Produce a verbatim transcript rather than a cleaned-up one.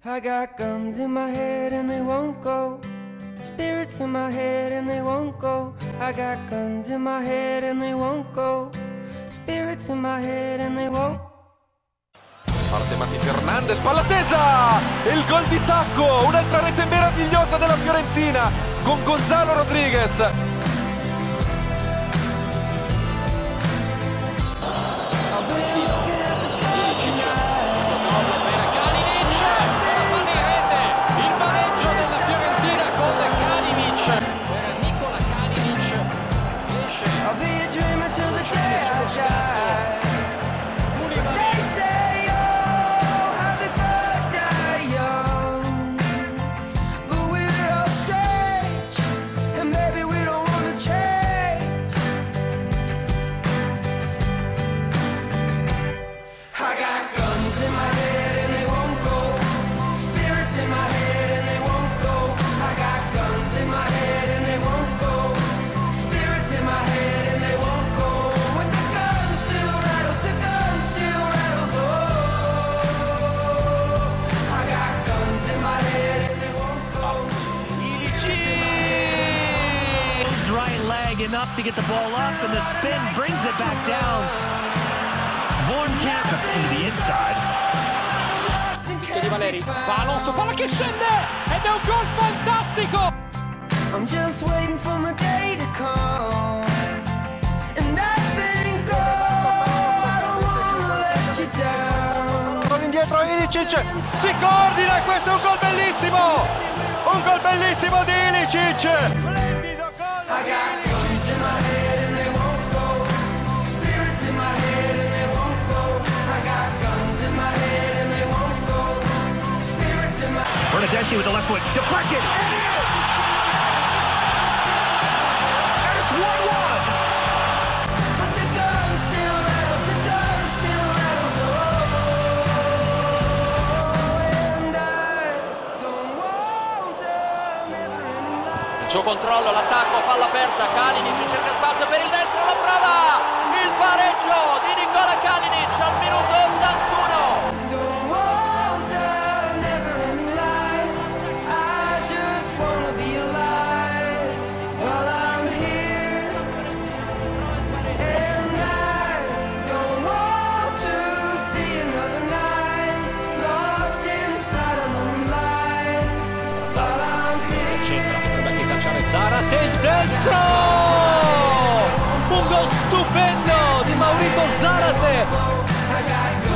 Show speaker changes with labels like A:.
A: I got guns in my head and they won't go. Spirits in my head and they won't go. I got guns in my head and they won't go. Spirits in my head and they won't.
B: Parte Matti Fernandez, palla tesa! Il gol di tacco, un'altra rete meravigliosa della Fiorentina con Gonzalo Rodriguez.
C: Enough to get the ball up, and the spin brings it back down. Vornkamp into the inside.
D: Di Valeri, va Alonso, palla che scende ed è un gol fantastico.
A: I'm just waiting for my day to come. And I think oh, I don't wanna let you down.
B: Con indietro Ilicic, si coordina e questo è un gol bellissimo! Un gol bellissimo di Ilicic! Splendido gol di Ilicic!
C: Bernadeschi with the left foot, deflected! And it's one one!
A: But the gun still rattles, the gun still rattles, oh, and I don't want a never-ending life.
D: Il suo controllo, l'attacco, palla persa, Kalinic cerca spazio per il destro, la prova! Il pareggio di Nicola Kalinic al minuto ottantuno!
A: Don't want a never-ending life, I just wanna be alive while I'm here. And I don't want to see another night lost inside a lonely life while I'm here.
D: Si accentra, potrebbe anche calciare Zarate, il destro! Un gol stupendo di Maurito Zarate!